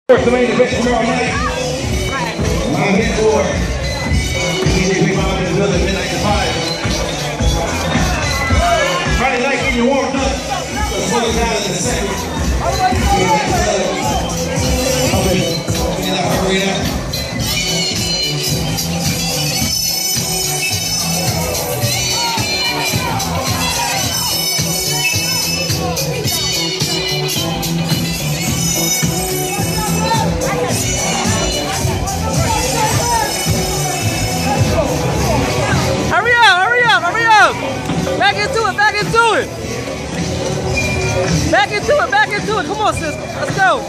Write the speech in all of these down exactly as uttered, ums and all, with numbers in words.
First, the main event tomorrow night. My mentor, he's going to be found in the building midnight to five. Friday night, getting you warmed up. So slow down in a second. Get that hurry up. Back into it, back into it. Back into it, back into it. Come on, sis. Let's go.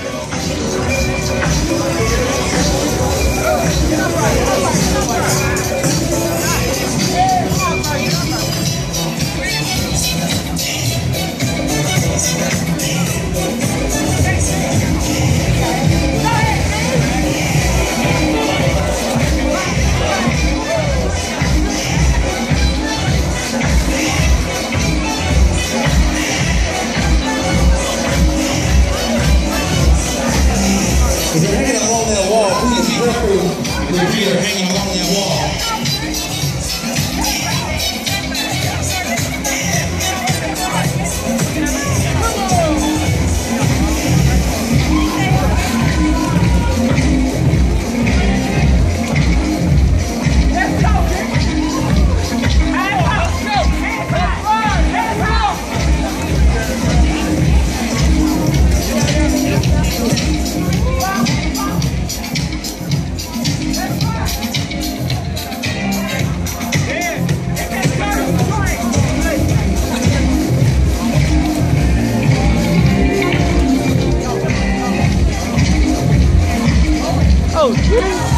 If you're hanging along that wall, please be careful if your feet are hanging along that wall. Oh, geez.